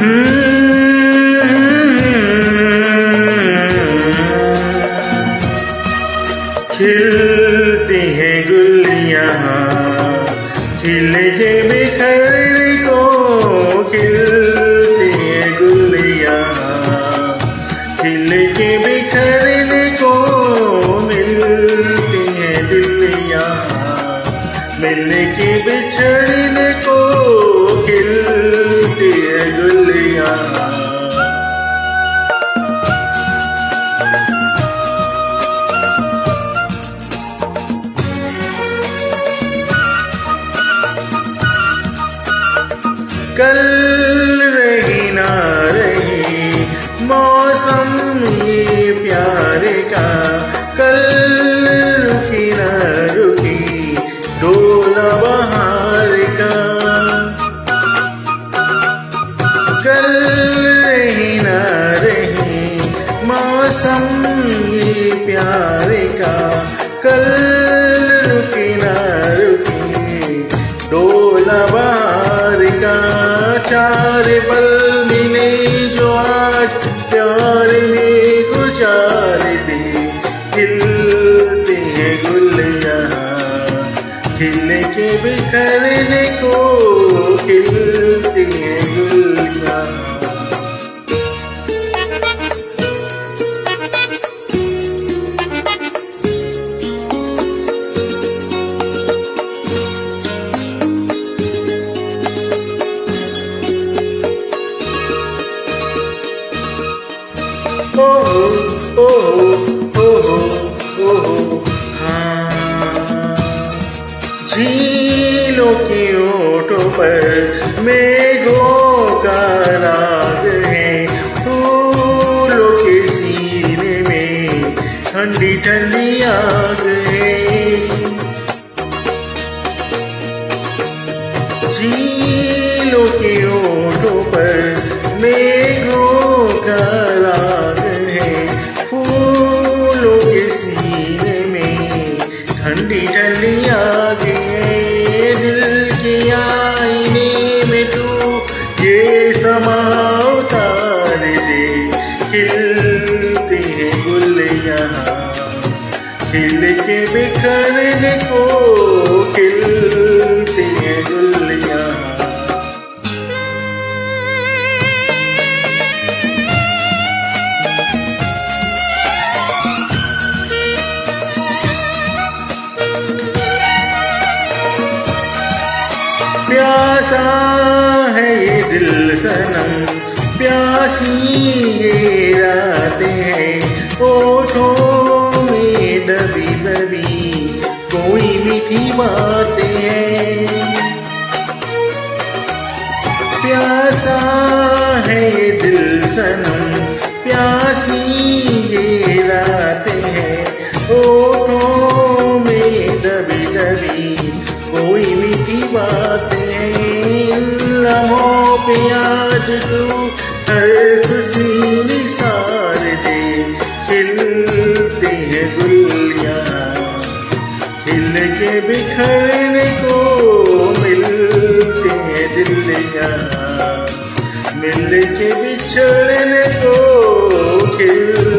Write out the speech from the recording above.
खिलती हैं गुल यहाँ खिल के बिखरने को, खिलती हैं गुल यहाँ खिल के बिखरने को, मिलती हैं दिल यहाँ मिल के बिछड़ने को, खिलती हैं गुल यहाँ। कल रही ना रही मौसम ये प्यार का, कल रुकी ना रुकी डोला बहार का, कल रही ना रही मौसम ये प्यार का, कल रुकी ना रुकी डोला बहार का। चार पल मिले जो आज प्यार में गुजार दे, खिलते हैं गुल यहाँ खिल के बिखरने को, खिलते हैं गुल यहाँ। ओ ओ ओ ओ हाँ, झीलों की ओटों पर मेघों का राग है, फूलों के सीने में ठंडी ठंडी आग है, झीलों की ओटों पर मेघों का राग है, फूलों के सीने में ठंडी ठंडी आग है, दिल के आईने में तू ये समा उतार दे, खिलते हैं गुल यहाँ खिल के बिखरने को, खिलते हैं गुल यहाँ। प्यासा है ये दिल सनम प्यासी ये रातें हैं, होठों में दबी दबी कोई मीठी बातें हैं, प्यासा है ये दिल सनम प्यासी ये रातें हैं, होठों में दबी दबी कोई मीठी बातें हैं, लम्हों पे आज तू हर खुशी निसार दे, खिलते हैं गुल यहाँ खिल के बिखरने को, मिलते हैं दिल यहाँ मिल के बिछड़ने को, खिल